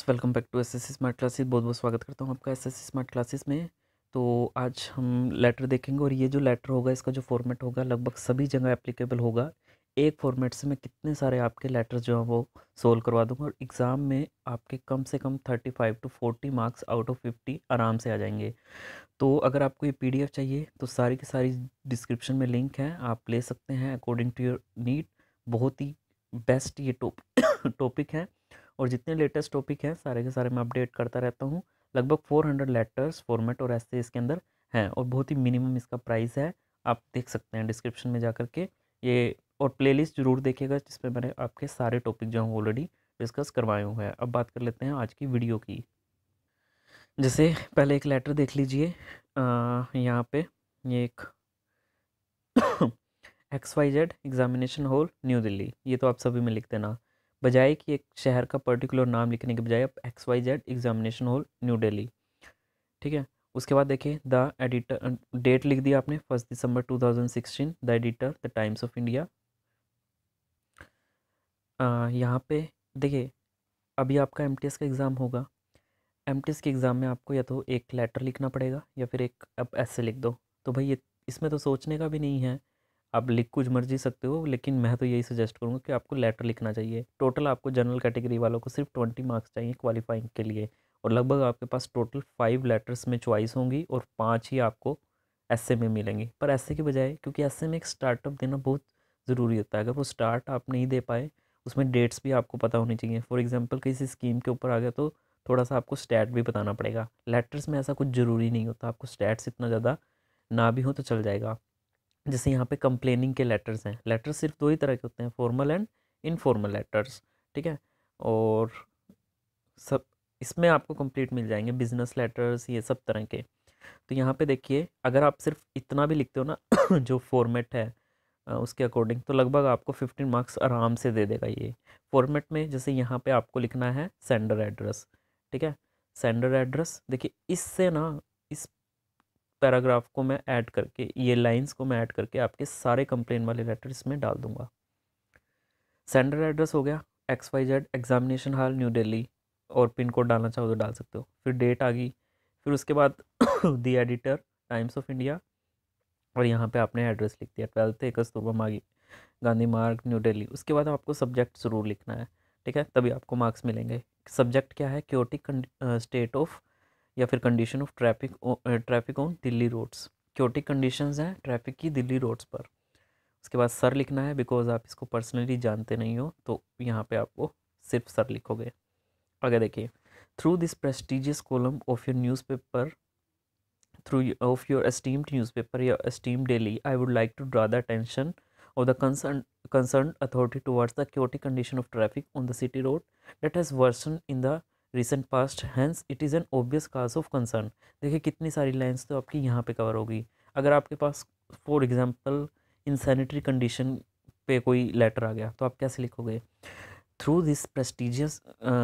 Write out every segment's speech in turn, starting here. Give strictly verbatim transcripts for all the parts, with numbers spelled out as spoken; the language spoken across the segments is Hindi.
Welcome back to SSC smart classes. बहुत बहुत स्वागत करता हूँ आपका एसएससी स्मार्ट क्लासेस में। तो आज हम लेटर देखेंगे और ये जो लेटर होगा इसका जो फॉर्मेट होगा लगभग सभी जगह एप्लीकेबल होगा। एक फॉर्मेट से मैं कितने सारे आपके लेटर जो हैं वो सोल्व करवा दूंगा और एग्ज़ाम में आपके कम से कम thirty five to forty marks out of fifty आराम से आ जाएंगे। तो अगर आपको ये पीडीएफ चाहिए तो सारी की सारी डिस्क्रिप्शन में लिंक है, आप ले सकते हैं अकॉर्डिंग टू योर नीड। बहुत ही बेस्ट ये टॉप टॉपिक है और जितने लेटेस्ट टॉपिक हैं सारे के सारे मैं अपडेट करता रहता हूँ। लगभग फोर हंड्रेड लेटर्स फॉर्मेट और ऐसे इसके अंदर हैं और बहुत ही मिनिमम इसका प्राइस है। आप देख सकते हैं डिस्क्रिप्शन में जा करके ये, और प्लेलिस्ट जरूर देखिएगा जिसमें मैंने आपके सारे टॉपिक जो हैं ऑलरेडी डिस्कस करवाए हुए हैं। अब बात कर लेते हैं आज की वीडियो की। जैसे पहले एक लेटर देख लीजिए, यहाँ पे ये एक X Y Z examination hall New Delhi, ये तो आप सभी में लिख देना, बजाय कि एक शहर का पर्टिकुलर नाम लिखने के बजाय आप X Y Z examination hall New Delhi, ठीक है। उसके बाद देखिए द एडिटर, डेट लिख दिया आपने first December two thousand sixteen, the editor the Times of India. यहाँ पे देखिए अभी आपका एम टी एस का एग्ज़ाम होगा। एम टी एस के एग्ज़ाम में आपको या तो एक लेटर लिखना पड़ेगा या फिर एक आप ऐसे लिख दो। तो भाई ये इसमें तो सोचने का भी नहीं है, आप लिख कुछ मर्जी सकते हो, लेकिन मैं तो यही सजेस्ट करूँगा कि आपको लेटर लिखना चाहिए। टोटल आपको जनरल कैटेगरी वालों को सिर्फ ट्वेंटी मार्क्स चाहिए क्वालिफाइंग के लिए, और लगभग आपके पास टोटल फाइव लेटर्स में चॉइस होंगी और पाँच ही आपको ऐसे में मिलेंगी। पर ऐसे के बजाय, क्योंकि ऐसे में एक स्टार्टअप देना बहुत ज़रूरी होता है, अगर वो स्टार्ट आप नहीं दे पाए उसमें डेट्स भी आपको पता होनी चाहिए। फॉर एग्जाम्पल किसी स्कीम के ऊपर आ गया तो थोड़ा सा आपको स्टैट भी बताना पड़ेगा। लेटर्स में ऐसा कुछ ज़रूरी नहीं होता, आपको स्टैट्स इतना ज़्यादा ना भी हो तो चल जाएगा। जैसे यहाँ पे कंप्लेनिंग के लेटर्स हैं, लेटर्स सिर्फ दो ही तरह के होते हैं, फॉर्मल एंड इनफॉर्मल लेटर्स, ठीक है। और सब इसमें आपको कंप्लीट मिल जाएंगे, बिजनेस लेटर्स ये सब तरह के। तो यहाँ पे देखिए अगर आप सिर्फ इतना भी लिखते हो ना जो फॉर्मेट है अ, उसके अकॉर्डिंग, तो लगभग आपको फिफ्टीन मार्क्स आराम से दे देगा ये फॉर्मेट में। जैसे यहाँ पे आपको लिखना है सेंडर एड्रेस, ठीक है। सेंडर एड्रेस देखिए, इससे ना इस पैराग्राफ को मैं ऐड करके, ये लाइंस को मैं ऐड करके आपके सारे कंप्लेन वाले लेटर इसमें डाल दूंगा। सेंडर एड्रेस हो गया X Y Z examination hall New Delhi, और पिन कोड डालना चाहो तो डाल सकते हो। फिर डेट आ गई, फिर उसके बाद the editor Times of India, और यहाँ पे आपने एड्रेस लिख दिया ट्वेल्थ है कस्तूरबा मागी गांधी मार्ग न्यू दिल्ली। उसके बाद आपको सब्जेक्ट ज़रूर लिखना है, ठीक है, तभी आपको मार्क्स मिलेंगे। सब्जेक्ट क्या है? क्योटिक स्टेट ऑफ या फिर condition of traffic traffic on Delhi roads. Chaotic conditions हैं ट्रैफिक की दिल्ली रोड्स पर। उसके बाद सर लिखना है, बिकॉज आप इसको पर्सनली जानते नहीं हो तो यहाँ पे आपको सिर्फ सर लिखोगे। आगे देखिए, through this prestigious column of your newspaper through y- of your esteemed newspaper, your esteemed daily, I would like to draw the attention of the concerned concerned authority towards the chaotic condition of traffic on the city road that has worsened in the recent past. Hence, it is an obvious cause of concern. देखिए कितनी सारी लाइंस तो आपकी यहाँ पे कवर होगी। अगर आपके पास फॉर एग्जांपल इनसैनिटरी कंडीशन पे कोई लेटर आ गया तो आप कैसे लिखोगे? Through this prestigious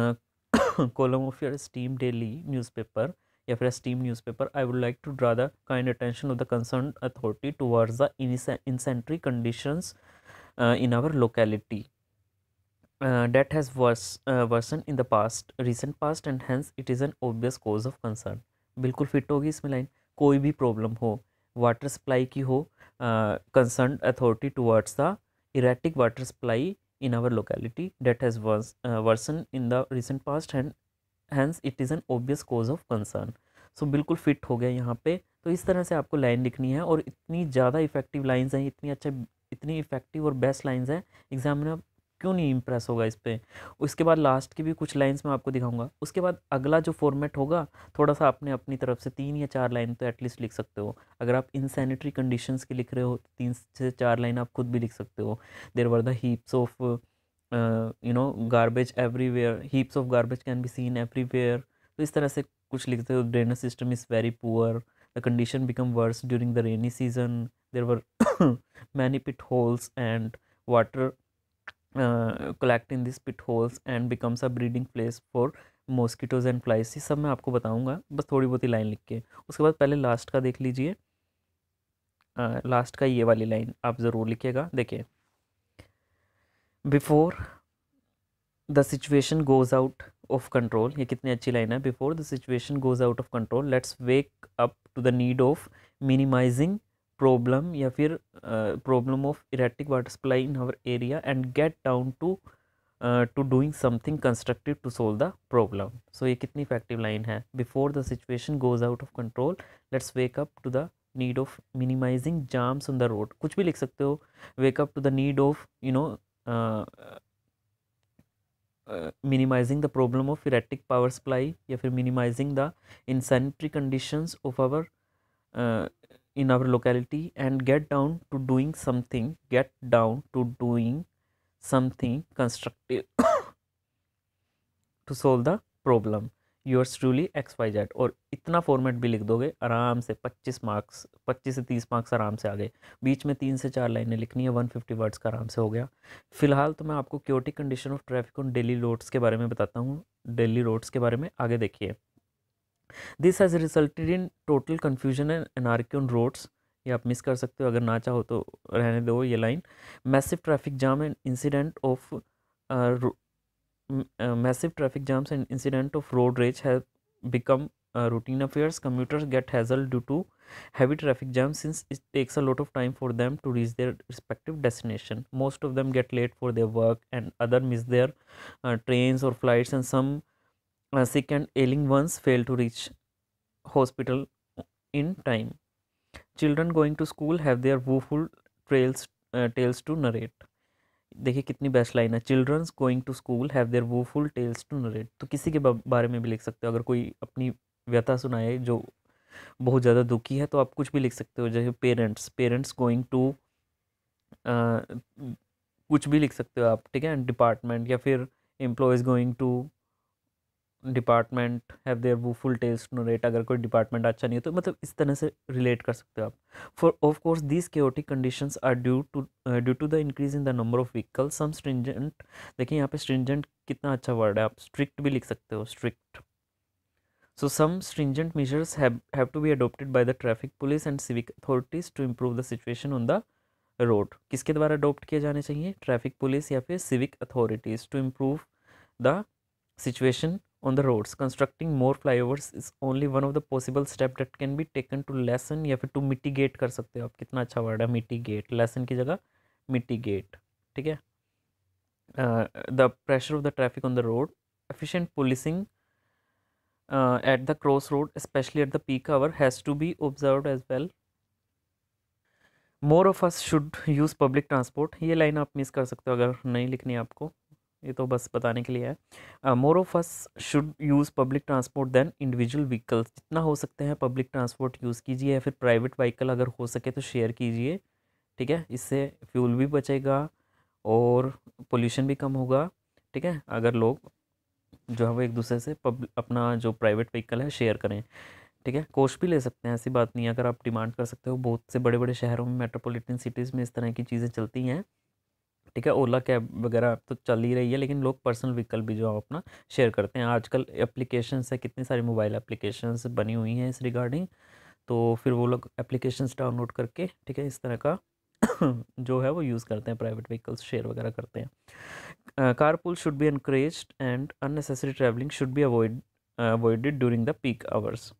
column of your esteemed daily newspaper या फिर esteemed newspaper, I would like to draw the kind attention of the concern authority towards the insanitary conditions in our locality uh, that has worse, uh, worsened in the past recent past, and hence it is an obvious cause of concern. बिल्कुल फिट होगी इसमें लाइन। कोई भी प्रॉब्लम हो, वाटर सप्लाई की हो, concern authority towards the erratic water supply in our locality that has was, uh, worsened in the recent past, and hence it is an obvious cause of concern. So so, बिल्कुल फिट हो गया यहाँ पे। तो इस तरह से आपको लाइन लिखनी है, और इतनी ज़्यादा इफेक्टिव लाइंस हैं, इतनी अच्छा इतनी इफेक्टिव और बेस्ट लाइंस हैं, एग्जामिनर क्यों नहीं इम्प्रेस होगा इस पर। उसके बाद लास्ट की भी कुछ लाइंस मैं आपको दिखाऊंगा। उसके बाद अगला जो फॉर्मेट होगा थोड़ा सा आपने अपनी तरफ से तीन या चार लाइन तो एटलीस्ट लिख सकते हो। अगर आप इनसैनिटरी कंडीशंस की लिख रहे हो तो तीन से चार लाइन आप खुद भी लिख सकते हो। There were the heaps of you know garbage everywhere, heaps of garbage can be seen everywhere. तो इस तरह से कुछ लिखते हो। Drainage system is very poor, the condition become worse during the rainy season, there were many pit holes and water collect in this pit holes and becomes a breeding place for mosquitoes and flies. ये सब मैं आपको बताऊंगा, बस थोड़ी बहुत ही लाइन लिख के। उसके बाद पहले लास्ट का देख लीजिए। लास्ट का ये वाली लाइन आप ज़रूर लिखिएगा। देखिए, before the situation goes out of control, ये कितनी अच्छी लाइन है, before the situation goes out of control let's wake up to the need of minimising problem या फिर problem of erratic water supply in our area and get down to to doing something constructive to solve the problem. So ये कितनी इफेक्टिव लाइन है, before the situation goes out of control let's wake up to the need of minimising jams on the road, कुछ भी लिख सकते हो, wake up to the need of you know minimising the problem of erratic power supply या फिर minimising the insanitary conditions of our in our locality and get down to doing something get down to doing something constructive to solve the problem yours truly X Y Z. और इतना फॉर्मेट भी लिख दोगे आराम से पच्चीस मार्क्स, पच्चीस से तीस मार्क्स आराम से आ गए। बीच में तीन से चार लाइनें लिखनी है, वन फिफ्टी वर्ड्स का आराम से हो गया। फिलहाल तो मैं आपको chaotic condition of traffic on daily roads के बारे में बताता हूँ, डेली रोड्स के बारे में आगे देखिए। This has resulted in total confusion and anarchy on roads, ये आप मिस कर सकते हो, अगर ना चाहो तो रहने दो ये line. Massive traffic jam and incident of massive traffic jams and incident of road rage have become routine affairs. Commuters get hassled due to heavy traffic jams since it takes a lot of time for them to reach their respective destination. Most of them get late for their work and other miss their uh, trains or flights, and some uh, sick and ailing ones fail to reach hospital in time. Children going to school have their woeful trails uh, tales to narrate. देखिए कितनी बेस्ट लाइन है, childrens going to school have their woeful tales to narrate. तो किसी के बारे में भी लिख सकते हो, अगर कोई अपनी व्यथा सुनाए जो बहुत ज़्यादा दुखी है तो आप कुछ भी लिख सकते हो, जैसे पेरेंट्स पेरेंट्स गोइंग टू कुछ भी लिख सकते हो आप, ठीक है। डिपार्टमेंट या फिर employees going to department have their woeful tales to narrate, अगर कोई डिपार्टमेंट अच्छा नहीं है तो मतलब इस तरह से रिलेट कर सकते हो आप। For of course these chaotic conditions are due to due to the increase in the number of vehicles some stringent, देखिए यहाँ पे स्ट्रिंजेंट कितना अच्छा वर्ड है, आप स्ट्रिक्ट भी लिख सकते हो, strict. So some stringent measures have to be adopted by the traffic police and civic authorities to improve the situation on the road. किसके द्वारा अडोप्ट किए जाने चाहिए, ट्रैफिक पुलिस या फिर civic authorities, to improve the situation on the roads. Constructing more flyovers is only one of the possible steps that can be taken to lessen या फिर to mitigate कर सकते हो आप, कितना अच्छा वर्ड है mitigate, lessen की जगह mitigate, ठीक है। uh, the pressure of the traffic on the road, efficient policing uh, at the crossroad especially at the peak hour has to be observed as well. more of us should use public transport, ये लाइन आप मिस कर सकते हो अगर नहीं लिखनी है आपको, ये तो बस बताने के लिए है। More of us should use public transport than individual vehicles, जितना हो सकते हैं पब्लिक ट्रांसपोर्ट यूज़ कीजिए या फिर प्राइवेट व्हीकल अगर हो सके तो शेयर कीजिए, ठीक है। इससे फ्यूल भी बचेगा और पोल्यूशन भी कम होगा, ठीक है, अगर लोग जो है वो एक दूसरे से पब्लिक अपना जो प्राइवेट व्हीकल है शेयर करें, ठीक है। कॉस्ट भी ले सकते हैं, ऐसी बात नहीं है, अगर आप डिमांड कर सकते हो। बहुत से बड़े बड़े शहरों में, मेट्रोपॉलिटन सिटीज़ में इस तरह की चीज़ें चलती हैं, ठीक है। ओला कैब वगैरह तो चल ही रही है, लेकिन लोग पर्सनल व्हीकल भी जो है अपना शेयर करते हैं। आजकल एप्लीकेशंस है, कितनी सारी मोबाइल एप्लीकेशंस बनी हुई हैं इस रिगार्डिंग, तो फिर वो लोग एप्लीकेशंस डाउनलोड करके, ठीक है, इस तरह का जो है वो यूज़ करते हैं, प्राइवेट व्हीकल्स शेयर वगैरह करते हैं। Car pool should be encouraged and unnecessary travelling should be avoid avoided during the peak hours.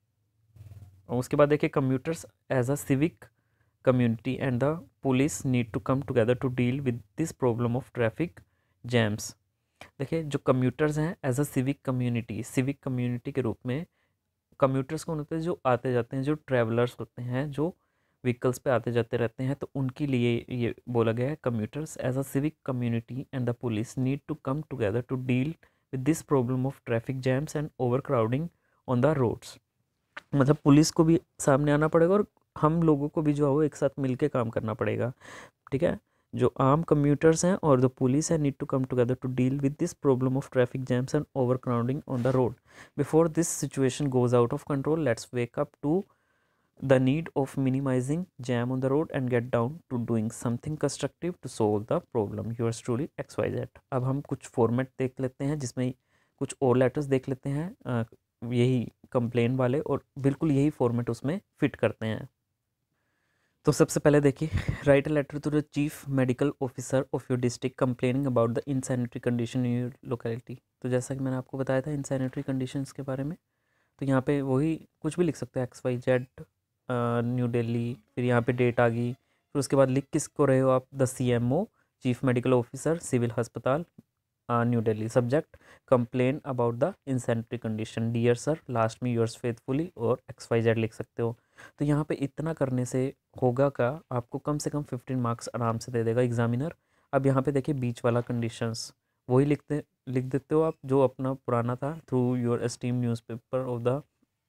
उसके बाद देखिए commuters as a civic community and the police need to come together to deal with this problem of traffic jams। देखिए जो कम्यूटर्स हैं as a civic community, civic community के रूप में कम्यूटर्स कौन होते हैं, जो आते जाते हैं, जो ट्रैवलर्स होते हैं, जो व्हीकल्स पे आते जाते रहते हैं, तो उनके लिए ये बोला गया है commuters as a civic community and the police need to come together to deal with this problem of traffic jams and overcrowding on the roads. मतलब पुलिस को भी सामने आना पड़ेगा और हम लोगों को भी जो है वो एक साथ मिलके काम करना पड़ेगा, ठीक है। जो आम कम्यूटर्स हैं और द पुलिस है need to come together to deal with this problem of traffic jams and overcrowding on the road. Before this situation goes out of control let's wake up to the need of minimizing jam on the road and get down to doing something constructive to solve the problem yours truly X Y Z. अब हम कुछ फॉर्मेट देख लेते हैं जिसमें कुछ और लेटर्स देख लेते हैं, आ, यही कंप्लेन वाले, और बिल्कुल यही फॉर्मेट उसमें फिट करते हैं। तो सबसे पहले देखिए, write a letter to the chief medical officer of your district complaining about the insanitary condition in your locality. तो जैसा कि मैंने आपको बताया था इनसैनिटरी कंडीशंस के बारे में, तो यहाँ पे वही कुछ भी लिख सकते हैं, X Y Z New Delhi, फिर यहाँ पे डेट आ गई, फिर उसके बाद लिख किसको रहे हो आप, the C M O chief medical officer civil अस्पताल New Delhi. Subject complain about the insanitary condition, dear sir last में योर्स फेथफुली, और एक्स वाई जेड लिख सकते हो। तो यहाँ पे इतना करने से होगा का आपको कम से कम फिफ्टीन मार्क्स आराम से दे देगा एग्जामिनर। अब यहाँ पे देखिए बीच वाला कंडीशंस वही लिखते लिख देते हो आप जो अपना पुराना था, through your esteem newspaper of the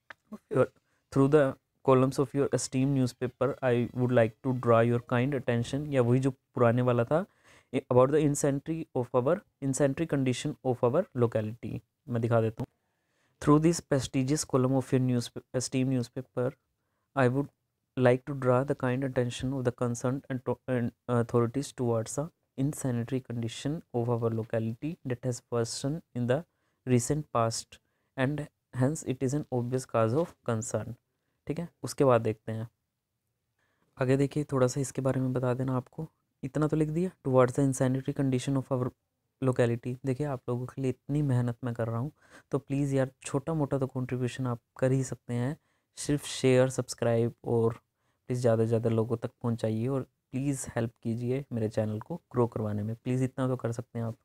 through the columns of your esteem newspaper I would like to draw your kind attention, या वही जो पुराने वाला था, about the insanitary of our insanitary condition of our locality. मैं दिखा देता हूँ। Through this prestigious column of your news esteem newspaper I would like to draw the kind attention of the concerned and to- and authorities towards the insanitary condition of our locality that has worsened in the recent past and hence it is an obvious cause of concern। ठीक है, उसके बाद देखते हैं आगे। देखिए थोड़ा सा इसके बारे में बता देना आपको, इतना तो लिख दिया, towards the insanitary condition of our locality. देखिए आप लोगों के लिए इतनी मेहनत मैं कर रहा हूँ, तो प्लीज़ यार छोटा मोटा तो कंट्रीब्यूशन आप कर ही सकते हैं। सिर्फ शेयर सब्सक्राइब और प्लीज़ ज़्यादा से ज़्यादा लोगों तक पहुँचाइए, और प्लीज़ हेल्प कीजिए मेरे चैनल को ग्रो करवाने में, प्लीज़ इतना तो कर सकते हैं आप।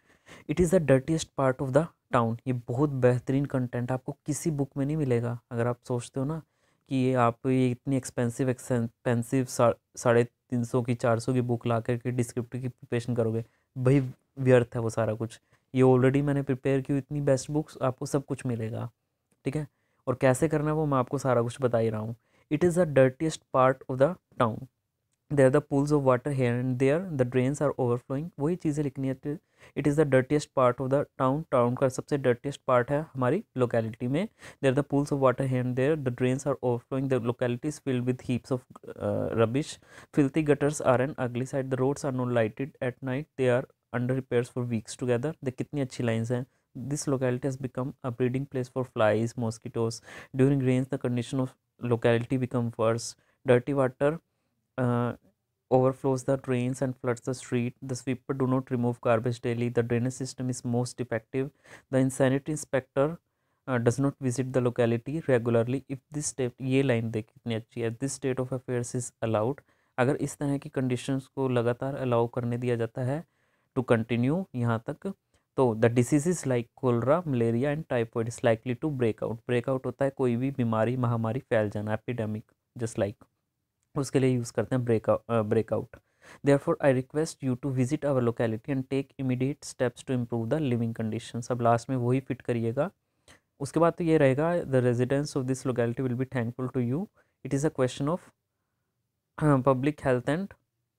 It is the dirtiest part of the town, ये बहुत बेहतरीन कंटेंट आपको किसी बुक में नहीं मिलेगा। अगर आप सोचते हो ना कि ये आप ये इतनी एक्सपेंसिव एक्सपेंसिव साढ़े तीन सौ की चार सौ की बुक ला करके डिस्क्रिप्टिव की प्रिपरेशन करोगे, भाई व्यर्थ है वो सारा कुछ। ये ऑलरेडी मैंने प्रिपेयर की इतनी बेस्ट बुक्स, आपको सब कुछ मिलेगा, ठीक है। और कैसे करना है वो मैं आपको सारा कुछ बता ही रहा हूँ। It is the dirtiest part of the town, there the pools of water here and there, the drains are overflowing, वही चीज़ें लिखनी है। It is the dirtiest part of the town, town का सबसे डर्टीएस्ट पार्ट है हमारी लोकेलिटी में। There the pools of water here and there, the drains are overflowing, the locality is filled with heaps of uh, rubbish, filthy gutters are an ugly sight, the roads are not lighted at night, they are under repairs for weeks together। देख कितनी अच्छी लाइन्स हैं। This locality has become a breeding place for flies, mosquitoes. During rains, the condition of locality becomes worse. Dirty water uh, overflows the drains and floods the street. The sweeper do not remove garbage daily. The drainage system is most defective. The insanitary inspector uh, does not visit the locality regularly. If this state, ये लाइन देख कितनी अच्छी है, this state of affairs is allowed, अगर इस तरह की कंडीशंस को लगातार अलाउ करने दिया जाता है टू कंटिन्यू यहाँ तक, तो the diseases like cholera, malaria and typhoid is likely to break out. Break out होता है कोई भी बीमारी महामारी फैल जाना, एपिडेमिक जस्ट लाइक, उसके लिए यूज़ करते हैं break out break out. Therefore I request you to visit our locality and take immediate steps to improve the living conditions. अब लास्ट में वही फिट करिएगा। उसके बाद तो ये रहेगा, the residents of this locality will be thankful to you, it is a question of public health and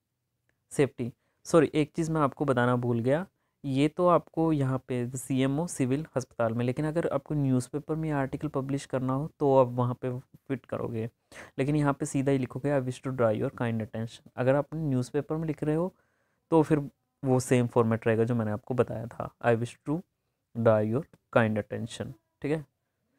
safety. Sorry एक चीज़ मैं आपको बताना भूल गया, ये तो आपको यहाँ पे सी एम ओ सिविल अस्पताल में, लेकिन अगर आपको न्यूज़पेपर में आर्टिकल पब्लिश करना हो तो आप वहाँ पे फिट करोगे, लेकिन यहाँ पे सीधा ही लिखोगे I wish to draw your kind attention. अगर आप न्यूज़पेपर में लिख रहे हो तो फिर वो सेम फॉर्मेट रहेगा जो मैंने आपको बताया था, I wish to draw your kind attention, ठीक है।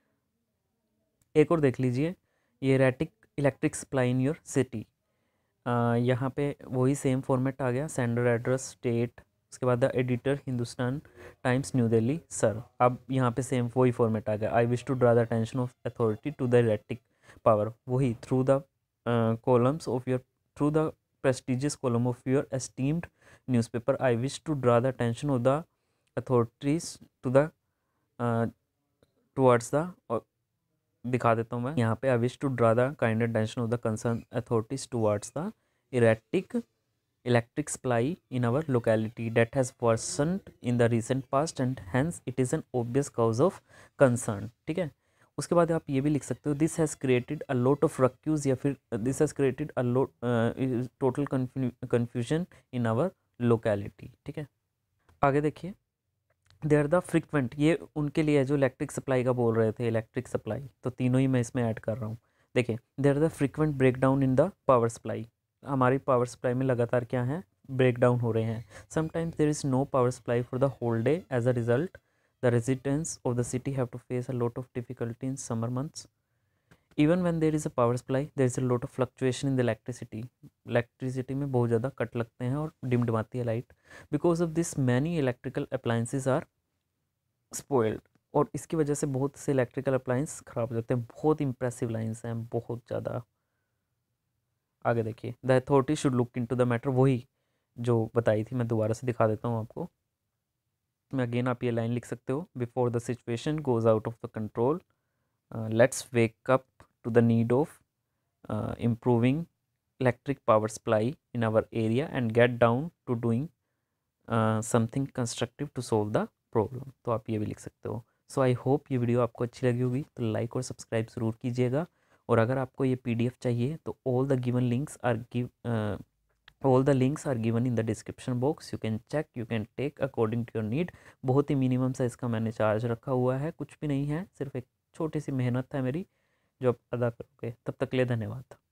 एक और देख लीजिए, ये erratic electric supply in your city, यहाँ पे वही सेम फॉर्मेट आ गया, सेंडर एड्रेस स्टेट, उसके बाद the editor Hindustan Times New Delhi sir. अब यहाँ पे सेम वही फॉर्मेट आ गया, I wish to draw the attention of authority to the electric power, वही through the columns of your through the prestigious column of your esteemed newspaper I wish to draw the attention of the authorities to the towards the, दिखा देता हूँ मैं यहाँ पे, I wish to draw the kind attention of the concern authorities towards the erratic electric supply in our locality that has worsened in the recent past and hence it is an obvious cause of concern, ठीक है। उसके बाद आप ये भी लिख सकते हो, this has created a lot of ruckus, या फिर this has created a lot total confusion in our locality, ठीक है। आगे देखिए, दे आर द फ्रिक्वेंट, ये उनके लिए है जो इलेक्ट्रिक सप्लाई का बोल रहे थे, इलेक्ट्रिक सप्लाई, तो तीनों ही मैं इसमें ऐड कर रहा हूँ। देखिए, there are the frequent break down in the power supply, हमारी पावर सप्लाई में लगातार क्या है, ब्रेक डाउन हो रहे हैं। Sometimes there is no power supply for the whole day, as a result the residents of the city have to face a lot of difficulty in summer months. Even when there is a power supply there is a lot of fluctuation in the electricity. Electricity में बहुत ज़्यादा कट लगते हैं और डिमडमाती है light. Because of this many electrical appliances are spoiled. और इसकी वजह से बहुत से इलेक्ट्रिकल अप्लायंस ख़राब हो जाते हैं। बहुत इंप्रेसिव लाइन्स हैं, बहुत ज़्यादा। आगे देखिए, the authority should look into the matter, वही जो बताई थी, मैं दोबारा से दिखा देता हूँ आपको। मैं अगेन आप ये लाइन लिख सकते हो, before the situation goes out of the control let's wake up to the need of improving electric power supply in our area and get down to doing something constructive to solve the problem. तो आप ये भी लिख सकते हो। सो आई होप ये वीडियो आपको अच्छी लगी होगी, तो लाइक और सब्सक्राइब ज़रूर कीजिएगा। और अगर आपको ये पीडीएफ चाहिए तो all the given links are give all the links are given in the description box. You can check, you can take according to your need. बहुत ही मिनिमम सा इसका मैंने चार्ज रखा हुआ है, कुछ भी नहीं है, सिर्फ एक छोटी सी मेहनत है मेरी जो आप अदा करोगे। तब तक के लिए धन्यवाद।